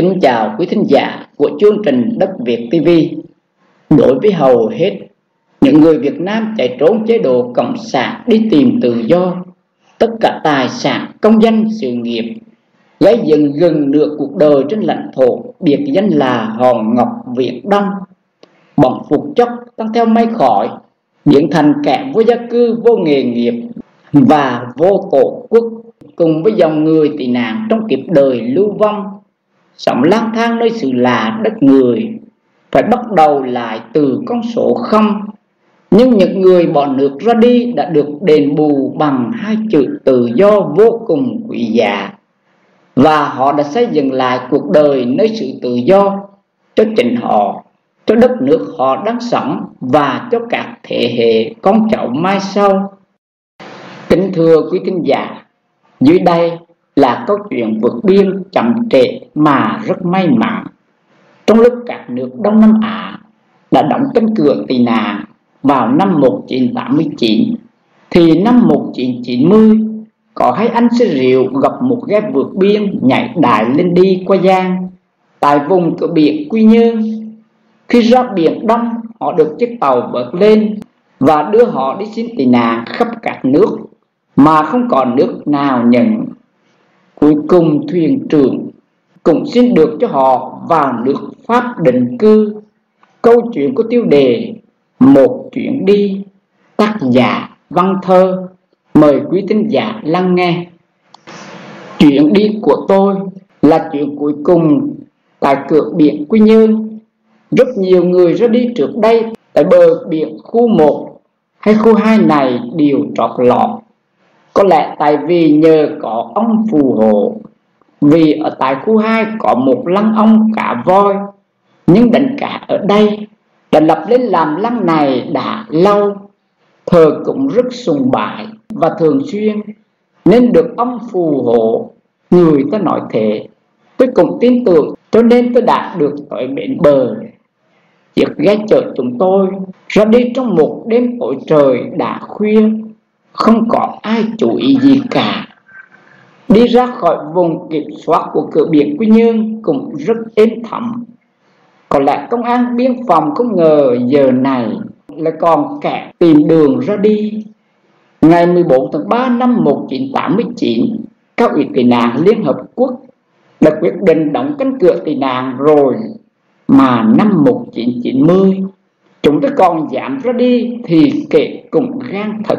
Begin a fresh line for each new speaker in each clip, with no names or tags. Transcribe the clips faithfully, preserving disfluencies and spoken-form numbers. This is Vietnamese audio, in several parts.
Kính chào quý thính giả của chương trình Đất Việt ti vi. Đối với hầu hết những người Việt Nam chạy trốn chế độ cộng sản đi tìm tự do, tất cả tài sản, công danh, sự nghiệp, gây dựng gần nửa cuộc đời trên lãnh thổ biệt danh là Hòn Ngọc Viễn Đông, bọn phục chốc tăng theo mây khói, biến thành kẻ vô gia cư, vô nghề nghiệp và vô tổ quốc, cùng với dòng người tị nạn trong kiếp đời lưu vong, sống lang thang nơi xứ lạ đất người, phải bắt đầu lại từ con số không. Nhưng những người bỏ nước ra đi đã được đền bù bằng hai chữ tự do vô cùng quý giá, và họ đã xây dựng lại cuộc đời nơi sự tự do cho chính họ, cho đất nước họ đang sống và cho các thế hệ con cháu mai sau. Kính thưa quý thính giả, dưới đây là câu chuyện vượt biên chậm trễ mà rất may mắn. Trong lúc các nước Đông Nam Á đã đóng cánh cửa tị nạn vào năm một nghìn chín trăm tám mươi chín, thì năm một nghìn chín trăm chín mươi có hai anh xe rượu gặp một ghe vượt biên nhảy đại lên đi qua Giang tại vùng cửa biển Quy Nhơn. Khi ra biển Đông, họ được chiếc tàu vớt lên và đưa họ đi xin tị nạn khắp các nước mà không còn nước nào nhận. Cuối cùng thuyền trưởng cũng xin được cho họ vào nước Pháp định cư. Câu chuyện có tiêu đề Một chuyến đi, tác giả Văn Thơ. Mời quý thính giả lắng nghe. Chuyến đi của tôi là chuyện cuối cùng tại cửa biển Quy Nhơn. Rất nhiều người ra đi trước đây tại bờ biển khu một hay khu hai này đều trót lọt. Có lẽ tại vì nhờ có ông phù hộ, vì ở tại khu hai có một lăng ông cá voi, nhưng đánh cá ở đây đã lập lên làm lăng này đã lâu, thờ cũng rất sùng bái và thường xuyên, nên được ông phù hộ. Người ta nói thế, tôi cũng tin tưởng, cho nên tôi đã được tới bến bờ. Chiếc ghe chở chúng tôi ra đi trong một đêm tối trời đã khuya, không có ai chú ý gì cả. Đi ra khỏi vùng kiểm soát của cửa biển Quy Nhơn cũng rất êm thấm. Có lẽ công an biên phòng không ngờ giờ này lại còn kẻ tìm đường ra đi. Ngày mười bốn tháng ba năm một nghìn chín trăm tám mươi chín, Cao ủy tị nạn Liên Hợp Quốc đã quyết định đóng cánh cửa tị nạn rồi, mà năm một nghìn chín trăm chín mươi chúng tôi còn dám ra đi thì kệ cũng gan thật.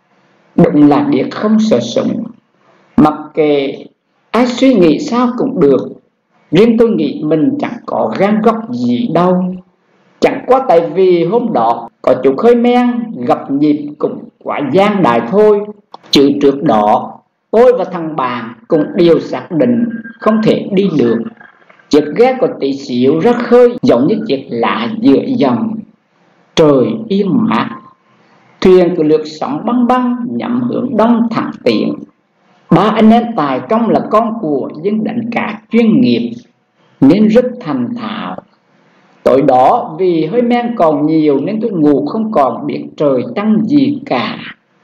Đúng là điếc không sợ súng. Mặc kệ ai suy nghĩ sao cũng được, riêng tôi nghĩ mình chẳng có gan góc gì đâu. Chẳng qua tại vì hôm đó có chút hơi men, gặp nhịp cũng quá gian đại thôi. Chứ trước đó tôi và thằng bạn cũng đều xác định không thể đi được. Chiếc ghe có tí xíu ra khơi giống như chiếc lá giữa dòng. Trời yên mát, thuyền cứ lướt sóng băng băng nhắm hướng đông thẳng tiến. Ba anh em tài công là con của dân đánh cá chuyên nghiệp nên rất thành thạo. Tối đó vì hơi men còn nhiều nên tôi ngủ không còn biết trời trăng gì cả.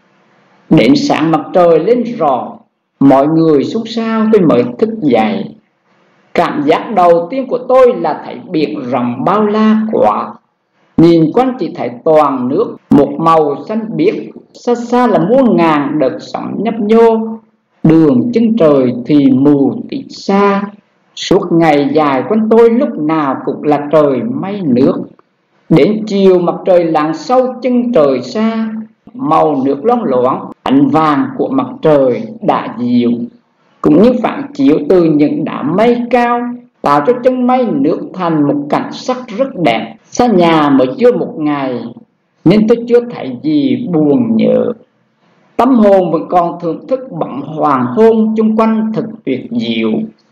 Đến sáng mặt trời lên rõ, mọi người xôn xao, tôi mới thức dậy. Cảm giác đầu tiên của tôi là thấy biển rộng bao la quá. Nhìn quanh chỉ thấy toàn nước một màu xanh biếc, xa xa là muôn ngàn đợt sóng nhấp nhô. Đường chân trời thì mù tít xa. Suốt ngày dài quanh tôi lúc nào cũng là trời mây nước. Đến chiều mặt trời lặn sâu chân trời xa, màu nước loáng loáng, ánh vàng của mặt trời đã dịu, cũng như phản chiếu từ những đám mây cao, tạo cho chân mây nước thành một cảnh sắc rất đẹp. Xa nhà mới chưa một ngày nên tôi chưa thấy gì buồn nhớ. Tâm hồn vẫn còn thưởng thức bóng hoàng hôn chung quanh thật tuyệt diệu.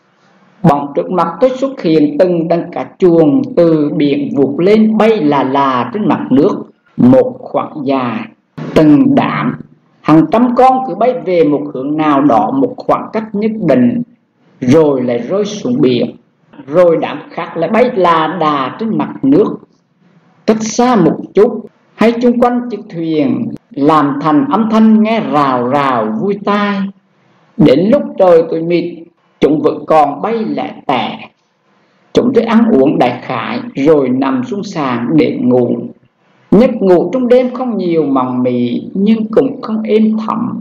Bỗng trước mặt tôi xuất hiện từng đàn cá chuồn từ biển vụt lên bay là là trên mặt nước một khoảng dài. Từng đám, hàng trăm con cứ bay về một hướng nào đó một khoảng cách nhất định, rồi lại rơi xuống biển. Rồi đám khác lại bay là đà trên mặt nước. Cách xa một chút, hay chung quanh chiếc thuyền làm thành âm thanh nghe rào rào vui tai. Đến lúc trời tối mịt, chúng vẫn còn bay lẻ tẻ. Chúng tôi ăn uống đại khái rồi nằm xuống sàn để ngủ. Giấc ngủ trong đêm không nhiều mòng mị nhưng cũng không êm thầm,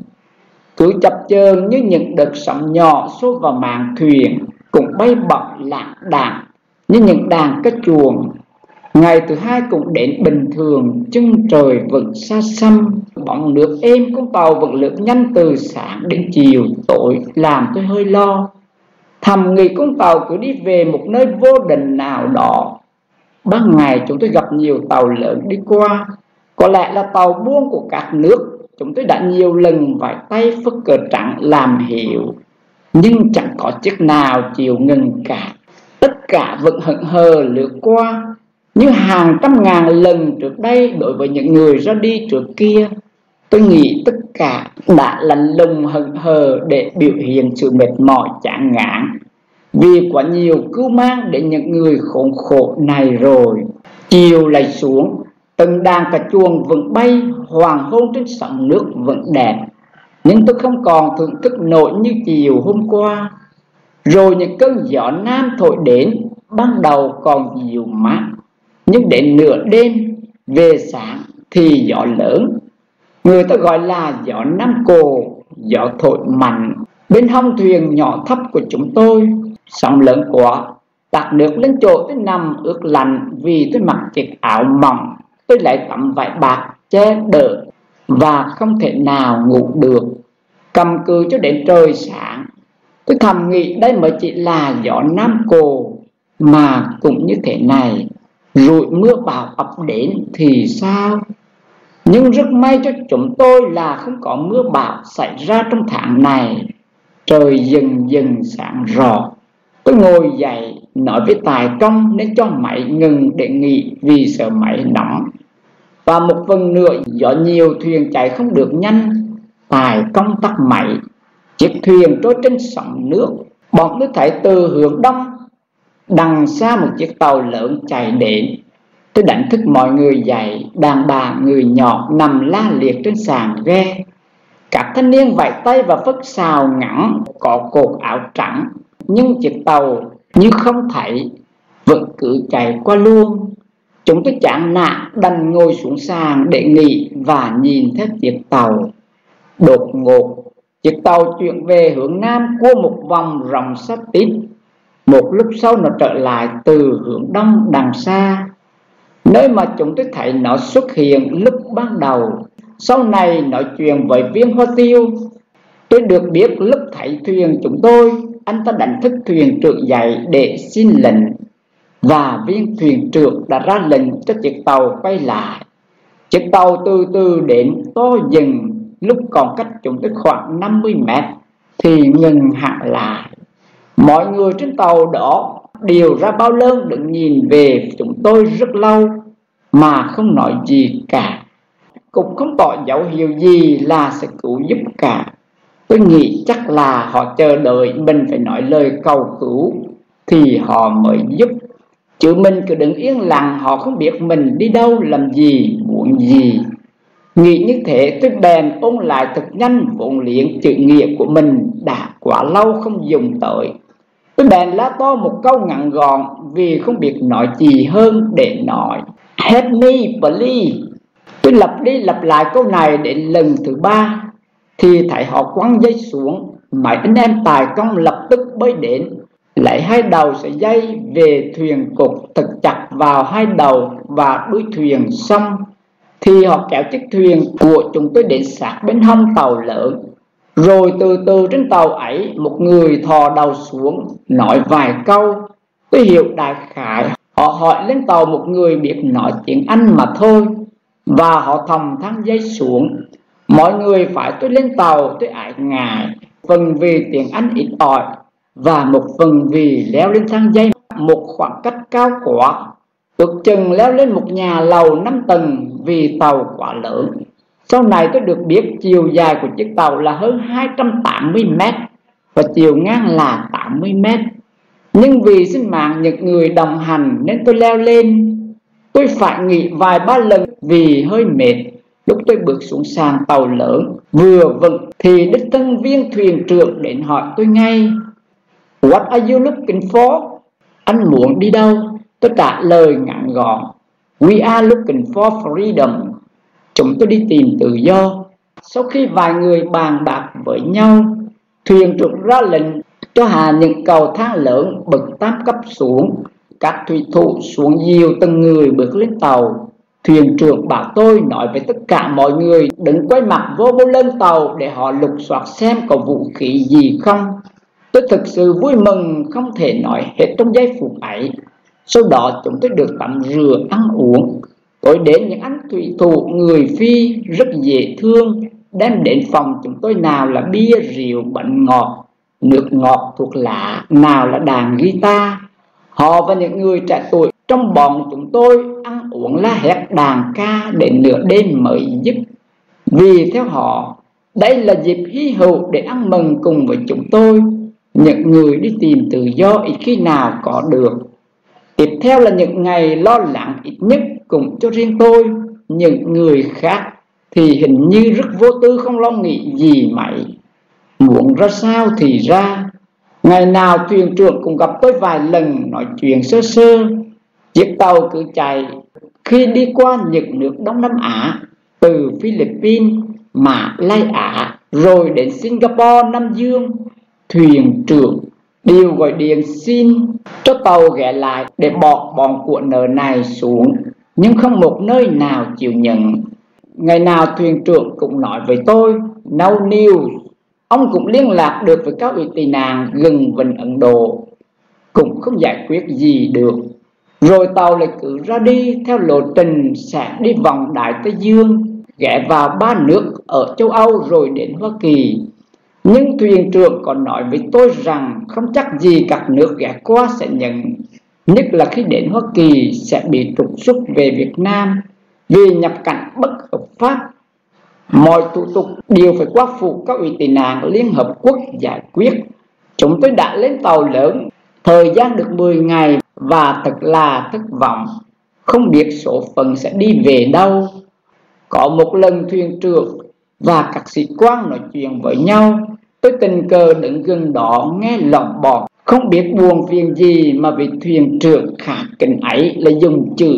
cứ chập chờn như những đợt sóng nhỏ xô vào mạn thuyền, cũng bay bổng lạng đạng như những đàn cá chuồng. Ngày thứ hai cũng đến bình thường, chân trời vẫn xa xăm, bóng nước êm, con tàu vẫn lướt nhanh từ sáng đến chiều tối, làm tôi hơi lo. Thầm nghĩ con tàu cứ đi về một nơi vô định nào đó. Ban ngày chúng tôi gặp nhiều tàu lớn đi qua, có lẽ là tàu buôn của các nước. Chúng tôi đã nhiều lần vẫy tay phất cờ trắng làm hiệu, nhưng chẳng có chiếc nào chịu ngừng cả. Tất cả vẫn hững hờ lướt qua như hàng trăm ngàn lần trước đây đối với những người ra đi trước kia. Tôi nghĩ tất cả đã lạnh lùng hững hờ để biểu hiện sự mệt mỏi chán ngán, vì quá nhiều cứu mang đến những người khốn khổ này rồi. Chiều lầy xuống, từng đàn cà chuông vẫn bay, hoàng hôn trên sóng nước vẫn đẹp, nhưng tôi không còn thưởng thức nổi như chiều hôm qua. Rồi những cơn gió nam thổi đến, ban đầu còn dịu mát, nhưng đến nửa đêm về sáng thì gió lớn, người ta gọi là gió Nam Cồ. Gió thổi mạnh bên hông thuyền nhỏ thấp của chúng tôi, sóng lớn quá, tạt nước lên chỗ tôi nằm ướt lạnh. Vì tôi mặc chiếc áo mỏng, tôi lại tấm vải bạc che đỡ và không thể nào ngủ được, cầm cự cho đến trời sáng. Tôi thầm nghĩ đây mới chỉ là gió Nam Cồ mà cũng như thế này, rồi mưa bão ập đến thì sao? Nhưng rất may cho chúng tôi là không có mưa bão xảy ra trong tháng này. Trời dần dần sáng rõ. Tôi ngồi dậy nói với tài công nên cho máy ngừng để nghỉ vì sợ máy nóng. Và một phần nữa do nhiều thuyền chạy không được nhanh, tài công tắt máy. Chiếc thuyền trôi trên sóng nước. Bọn tôi thấy từ hướng đông đằng xa một chiếc tàu lớn chạy đến. Tôi đánh thức mọi người dậy, đàn bà người nhỏ nằm la liệt trên sàn ghe. Các thanh niên vẫy tay và phất xào ngắn có cột áo trắng, nhưng chiếc tàu như không thấy, vẫn cứ chạy qua luôn. Chúng tôi chán nản đành ngồi xuống sàn để nghỉ và nhìn theo chiếc tàu. Đột ngột, chiếc tàu chuyển về hướng nam qua một vòng rộng sắt tít. Một lúc sau nó trở lại từ hướng đông đằng xa, nơi mà chúng tôi thấy nó xuất hiện lúc ban đầu. Sau này nói chuyện với viên Hoa Tiêu, tôi được biết lúc thấy thuyền chúng tôi, anh ta đánh thức thuyền trưởng dậy để xin lệnh, và viên thuyền trưởng đã ra lệnh cho chiếc tàu quay lại. Chiếc tàu từ từ đến to dần, lúc còn cách chúng tôi khoảng năm mươi mét thì ngừng hẳn lại. Mọi người trên tàu đó đều ra bao lơn đứng nhìn về chúng tôi rất lâu mà không nói gì cả, cũng không tỏ dấu hiệu gì là sẽ cứu giúp cả. Tôi nghĩ chắc là họ chờ đợi mình phải nói lời cầu cứu thì họ mới giúp, chứ mình cứ đứng yên lặng họ không biết mình đi đâu, làm gì, muốn gì. Nghĩ như thế tôi bèn ôn lại thật nhanh vốn liếng chữ nghĩa của mình đã quá lâu không dùng tới. Tôi bèn la to một câu ngắn gọn vì không biết nói gì hơn để nói. Help me please. Tôi lặp đi lặp lại câu này đến lần thứ ba thì thấy họ quăng dây xuống. Mấy anh em tài công lập tức bơi đến, lấy hai đầu sợi dây về thuyền cột thật chặt vào hai đầu và đuôi thuyền. Xong thì họ kéo chiếc thuyền của chúng tôi đến sát bên hông tàu lớn. Rồi từ từ trên tàu ấy một người thò đầu xuống nói vài câu. Tôi hiểu đại khái họ hỏi lên tàu một người biết nói tiếng Anh mà thôi, và họ thầm thang dây xuống. Mọi người phải tôi lên tàu tôi ái ngại, phần vì tiếng Anh ít ỏi và một phần vì leo lên thang dây một khoảng cách cao quá, ước chừng leo lên một nhà lầu năm tầng vì tàu quá lớn. Sau này tôi được biết chiều dài của chiếc tàu là hơn hai trăm tám mươi mét và chiều ngang là tám mươi mét. Nhưng vì sinh mạng những người đồng hành nên tôi leo lên. Tôi phải nghỉ vài ba lần vì hơi mệt. Lúc tôi bước xuống sàn tàu lớn vừa vững thì đích thân viên thuyền trưởng đến hỏi tôi ngay. What are you looking for? Anh muốn đi đâu? Tôi trả lời ngắn gọn: We are looking for freedom. Chúng tôi đi tìm tự do. Sau khi vài người bàn bạc với nhau, thuyền trưởng ra lệnh cho hạ những cầu thang lớn bậc tám cấp xuống. Các thủy thủ xuống dìu từng người bước lên tàu. Thuyền trưởng bảo tôi nói với tất cả mọi người đừng quay mặt vô vô lên tàu để họ lục soát xem có vũ khí gì không. Tôi thực sự vui mừng không thể nói hết trong giây phút ấy. Sau đó chúng tôi được tắm rửa ăn uống. Tôi đến những anh thủy thủ người Phi rất dễ thương, đem đến phòng chúng tôi nào là bia rượu bánh ngọt, nước ngọt thuốc lá, nào là đàn guitar. Họ và những người trẻ tuổi trong bọn chúng tôi ăn uống la hét đàn ca đến nửa đêm mới dứt. Vì theo họ, đây là dịp hy hữu để ăn mừng cùng với chúng tôi, những người đi tìm tự do ít khi nào có được. Tiếp theo là những ngày lo lắng ít nhất cũng cho riêng tôi. Những người khác thì hình như rất vô tư, không lo nghĩ gì mấy. Muốn ra sao thì ra. Ngày nào thuyền trưởng cũng gặp tôi vài lần, nói chuyện sơ sơ. Chiếc tàu cứ chạy khi đi qua những nước Đông Nam Á, từ Philippines, Mã Lai Á, rồi đến Singapore, Nam Dương. Thuyền trưởng đều gọi điện xin cho tàu ghé lại để bỏ bọn của nợ này xuống, nhưng không một nơi nào chịu nhận. Ngày nào thuyền trưởng cũng nói với tôi no news. Ông cũng liên lạc được với các vị tị nạn gần Vịnh Ấn Độ, cũng không giải quyết gì được. Rồi tàu lại cứ ra đi theo lộ trình sẽ đi vòng Đại Tây Dương, ghé vào ba nước ở châu Âu rồi đến Hoa Kỳ. Nhưng thuyền trưởng còn nói với tôi rằng không chắc gì các nước ghé qua sẽ nhận, nhất là khi đến Hoa Kỳ sẽ bị trục xuất về Việt Nam vì nhập cảnh bất hợp pháp. Mọi thủ tục đều phải qua phụ các ủy tị nạn Liên Hợp Quốc giải quyết. Chúng tôi đã lên tàu lớn, thời gian được mười ngày và thật là thất vọng, không biết số phận sẽ đi về đâu. Có một lần thuyền trưởng và các sĩ quan nói chuyện với nhau, tôi tình cờ đứng gần đó nghe lỏng bọt, không biết buồn phiền gì mà vị thuyền trưởng khả kính ấy là dùng chữ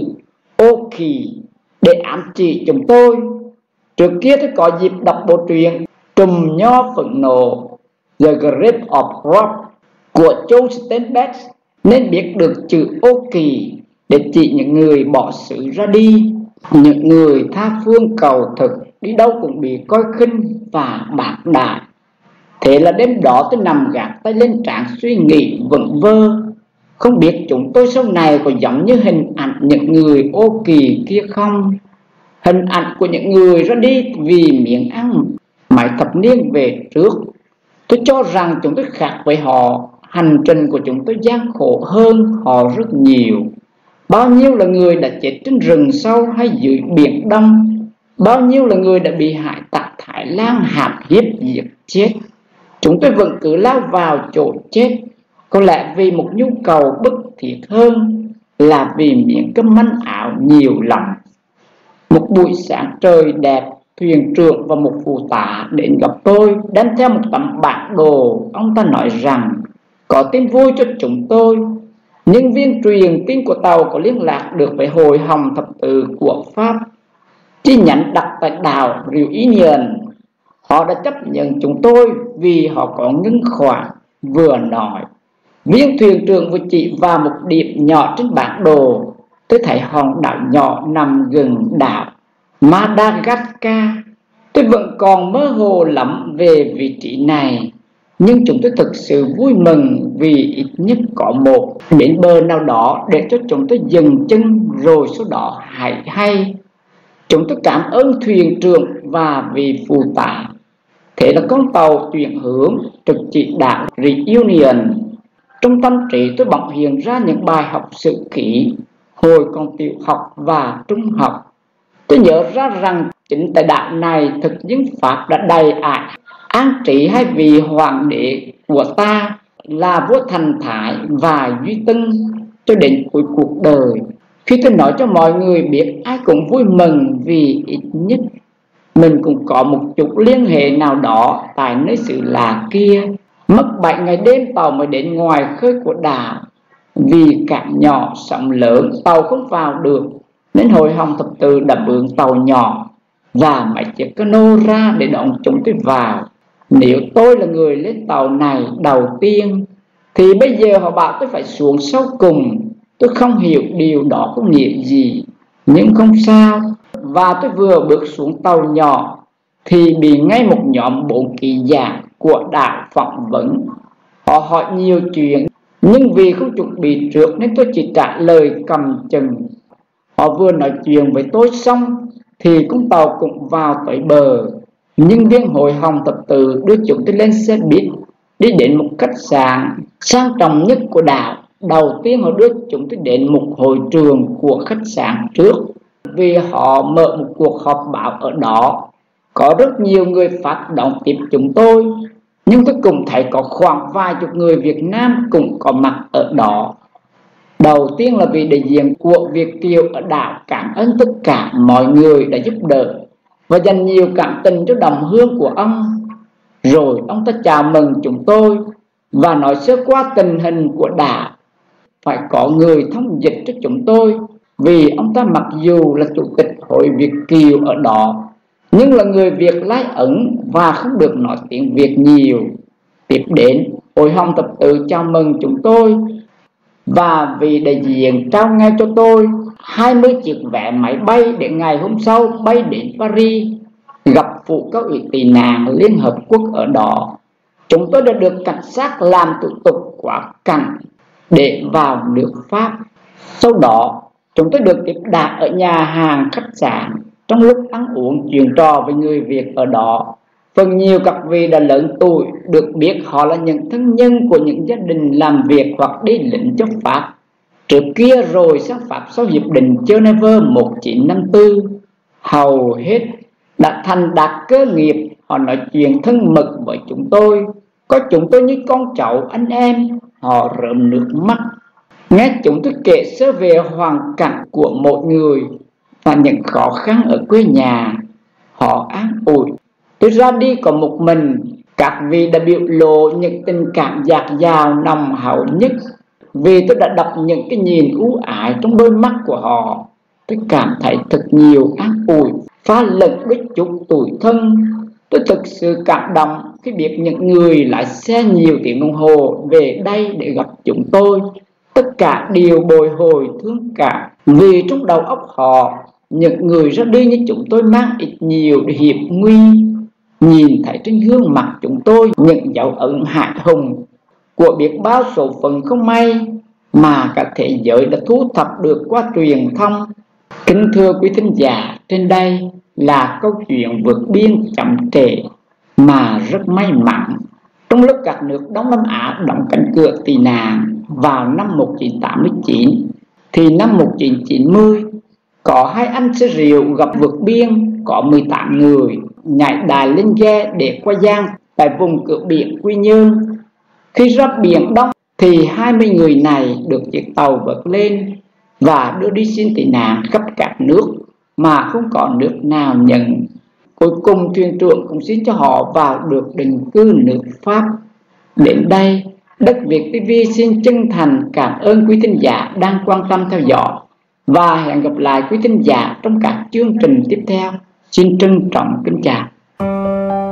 ô kỳ để ám chỉ chúng tôi. Trước kia tôi có dịp đọc bộ truyện Trùm Nho Phẫn Nộ The Grave of Rock của John Steinbeck, nên biết được chữ ô kỳ để chỉ những người bỏ xứ ra đi, những người tha phương cầu thực, đi đâu cũng bị coi khinh và bạc đại. Thế là đêm đó tôi nằm gạt tay lên trán suy nghĩ vẩn vơ, không biết chúng tôi sau này có giống như hình ảnh những người ô kỳ kia không. Hình ảnh của những người ra đi vì miếng ăn mấy thập niên về trước. Tôi cho rằng chúng tôi khác với họ. Hành trình của chúng tôi gian khổ hơn họ rất nhiều. Bao nhiêu là người đã chết trên rừng sâu hay dưới biển Đông, bao nhiêu là người đã bị hải tặc Thái Lan hãm hiếp giết chết. Chúng tôi vẫn cứ lao vào chỗ chết, có lẽ vì một nhu cầu bức thiết hơn là vì miếng cơm manh áo nhiều lòng. Một buổi sáng trời đẹp, thuyền trưởng và một phụ tá đến gặp tôi, đem theo một tấm bản đồ. Ông ta nói rằng có tin vui cho chúng tôi. Nhân viên truyền tin của tàu có liên lạc được với Hội Hồng Thập Tự của Pháp, chi nhánh đặt tại đảo Reunion. Họ đã chấp nhận chúng tôi vì họ có ngân khoản. Vừa nói, viên thuyền trưởng vừa chỉ vào một điểm nhỏ trên bản đồ. Tôi thấy hòn đảo nhỏ nằm gần đảo Madagascar. Tôi vẫn còn mơ hồ lắm về vị trí này, nhưng chúng tôi thực sự vui mừng vì ít nhất có một bến bờ nào đó để cho chúng tôi dừng chân, rồi sau đó hãy hay. Chúng tôi cảm ơn thuyền trưởng và vị phụ tá. Thế là con tàu chuyển hướng trực chỉ đảo Reunion. Trong tâm trí tôi bỗng hiện ra những bài học sử ký hồi còn tiểu học và trung học. Tôi nhớ ra rằng chính tại đảo này thực dân Pháp đã đầy ải an trị hai vị hoàng đế của ta là vua Thành Thái và Duy Tân cho đến cuối cuộc đời. Khi tôi nói cho mọi người biết, ai cũng vui mừng vì ít nhất mình cũng có một chút liên hệ nào đó tại nơi xứ lạ kia. Mất bảy ngày đêm tàu mới đến ngoài khơi của đảo. Vì cảng nhỏ sóng lớn tàu không vào được, nên Hội Hồng Thập Tự đã mượn tàu nhỏ và mấy chiếc cano ra để đón chúng tôi vào. Nếu tôi là người lên tàu này đầu tiên thì bây giờ họ bảo tôi phải xuống sau cùng. Tôi không hiểu điều đó có nghĩa gì, nhưng không sao. Và tôi vừa bước xuống tàu nhỏ thì bị ngay một nhóm bốn ký giả của đảo phỏng vấn. Họ hỏi nhiều chuyện, nhưng vì không chuẩn bị trước nên tôi chỉ trả lời cầm chừng. Họ vừa nói chuyện với tôi xong thì con tàu cũng vào tới bờ. Nhân viên Hội Hồng Thập Tự đưa chúng tôi lên xe buýt đi đến một khách sạn sang trọng nhất của đảo. Đầu tiên họ đưa chúng tôi đến một hội trường của khách sạn trước, vì họ mở một cuộc họp báo ở đó. Có rất nhiều người phát đón tiếp chúng tôi, nhưng tôi cũng thấy có khoảng vài chục người Việt Nam cũng có mặt ở đó. Đầu tiên là vị đại diện của Việt kiều ở đảo cảm ơn tất cả mọi người đã giúp đỡ và dành nhiều cảm tình cho đồng hương của ông. Rồi ông ta chào mừng chúng tôi và nói sơ qua tình hình của đảo. Phải có người thông dịch cho chúng tôi, vì ông ta mặc dù là chủ tịch Hội Việt kiều ở đó nhưng là người Việt Lai Ấn và không được nói tiếng Việt nhiều. Tiếp đến, Hội Hồng Thập Tự chào mừng chúng tôi và vị đại diện trao ngay cho tôi hai mươi chiếc vé máy bay để ngày hôm sau bay đến Paris gặp phụ cao ủy tị nạn Liên Hợp Quốc ở đó. Chúng tôi đã được cảnh sát làm thủ tục quá cảnh để vào nước Pháp. Sau đó, chúng tôi được tiếp đãi ở nhà hàng khách sạn. Trong lúc ăn uống chuyện trò với người Việt ở đó, phần nhiều các vị đã lớn tuổi, được biết họ là những thân nhân của những gia đình làm việc hoặc đi lính cho Pháp trước kia rồi sang Pháp sau Hiệp định Geneva một nghìn chín trăm năm mươi tư. Hầu hết đã thành đạt cơ nghiệp. Họ nói chuyện thân mật với chúng tôi, có chúng tôi như con cháu anh em. Họ rơm nước mắt nghe chúng tôi kể sơ về hoàn cảnh của mỗi người và những khó khăn ở quê nhà. Họ an ủi. Tôi ra đi còn một mình. Các vị đã biểu lộ những tình cảm dạt dào nồng hậu nhất, vì tôi đã đọc những cái nhìn ưu ái trong đôi mắt của họ. Tôi cảm thấy thật nhiều an ủi, pha lẫn với chút tủi thân. Tôi thực sự cảm động khi biết những người lái xe nhiều tiếng đồng hồ về đây để gặp chúng tôi. Tất cả đều bồi hồi thương cảm, vì trong đầu óc họ, những người ra đi như chúng tôi mang ít nhiều hiểm nguy. Nhìn thấy trên gương mặt chúng tôi những dấu ấn hại hùng của biết bao số phận không may mà cả thế giới đã thu thập được qua truyền thông. Kính thưa quý thính giả, trên đây là câu chuyện vượt biên chậm trễ mà rất may mắn. Trong lúc các nước Đông Nam Á đóng cánh cửa tị nạn vào năm một nghìn chín trăm tám mươi chín, thì năm một nghìn chín trăm chín mươi có hai anh xe rượu gặp vượt biên, có mười tám người nhảy đài lên ghe để qua giang tại vùng cửa biển Quy Nhơn. Khi ra biển Đông thì hai mươi người này được chiếc tàu vớt lên và đưa đi xin tị nạn khắp các nước mà không có nước nào nhận. Cuối cùng thuyền trưởng cũng xin cho họ vào được định cư nước Pháp. Đến đây, Đất Việt ti vi xin chân thành cảm ơn quý thính giả đang quan tâm theo dõi và hẹn gặp lại quý thính giả trong các chương trình tiếp theo. Xin trân trọng kính chào.